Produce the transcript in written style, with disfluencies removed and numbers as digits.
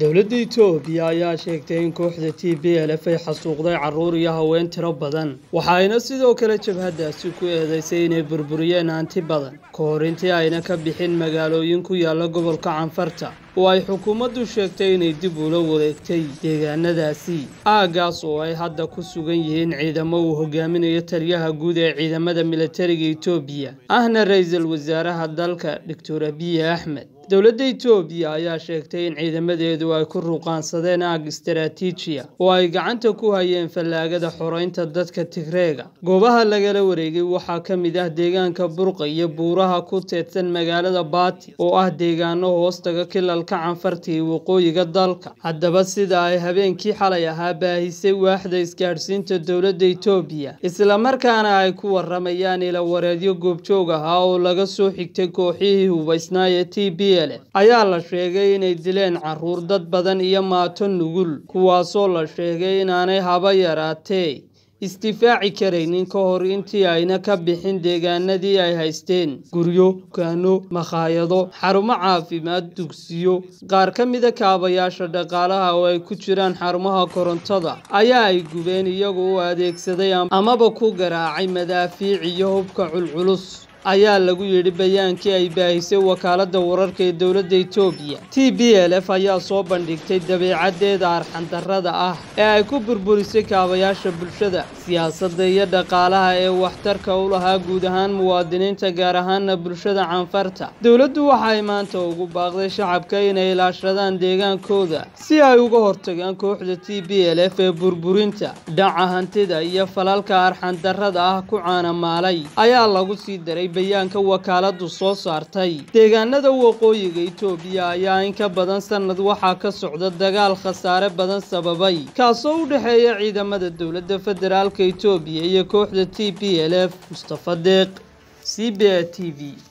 dowladda Itoobiya ayaa sheegtay in kooxda TPLF ay xasuuqday carruur iyo haween tiro badan waxayna sidoo kale jabhadaasi ku eedeysay inay burburiyeen hanti badan ka hor intii ayna ka bixin magaalooyin ku yaala gobolka Canfarta oo ay xukuumaddu sheegtay inay dib ula wareegtay deegaanadaasi aagaas oo ay hadda ku sugan yihiin ciidamo uu hogaaminayo taliyaha guud ee ciidamada militariga Itoobiya ahna ra'iisul wasaaraha dalka Dr. Abiy Ahmed. dowladda Itoobiya ayaa sheegtay in ciidamadeedu ay ku ruqaansadeen aag istiraatiiji ah oo ay gacanta ku hayeen fallaagada xoreynta dadka Tigreega. goobaha lagala wareegay waxaa ka mid ah deegaanka Burqa iyo buuraha ku teedsan magaalada Baati oo ah deegaano hoostaga kilalka Canfarta iyo waqooyiga dalka. haddaba sida ay habeenkii xalay ahaa baahisay waaxda isgaadhsiinta dowladda Itoobiya isla markaana ay ku waramayaan ila wareedyo goobjoog ah oo laga soo xigtay kooxihii hubaysnaa ee TPLF ayaa la sheegay inay dileen carruur dad badan iyo maato nugul kuwaasoo la sheegay inaanay haba yaraatee istifaaci karaynin ka hor intii ayna ka bixin deegaanadii ay haysteen. guryo, dukaano, makhaayado, xarumo caafimaad, dugsiyo, qaar ka mid ah kaabayaasha dhaqaalaha oo ay ku jiraan xarumaha korontada ayaa ay gubeen iyagoo u adeegsaday amaba ku garaacay madaafiic iyo hubka culculus ayaa lagu yiri bayaankii ay baahisay wakaaladda wararka ee dowladda Itoobiya. TPLF ayaa soo bandhigtay dabeecadeeda arxan darrada ah ee ay ku burburisay kaabayaasha bulshada, siyaasadda iyo dhaqaalaha ee waxtarka u lahaa guud ahaan muwaadiniinta gaar ahaan bulshada Canfarta. dowladdu waxay maanta ugu baaqday shacabka inay ilaashadaan deegaankooda si ay uga hortagaan kooxda TPLF ee burburinta, dhaca hantida iyo falalka arxan darrada ah ku caanamaalay ayaa lagu sii daray bayaanka wakaaladdu soo saartay. deegaanada waqooyiga Itoobiya ayaa in ka badan sanad waxaa ka socda dagaal khasaare badan sababay kaasoo u dhaxeeya ciidamada dowladda federaalka Itoobiya iyo kooxda TPLF. Mustafa Deeq, CBA TV.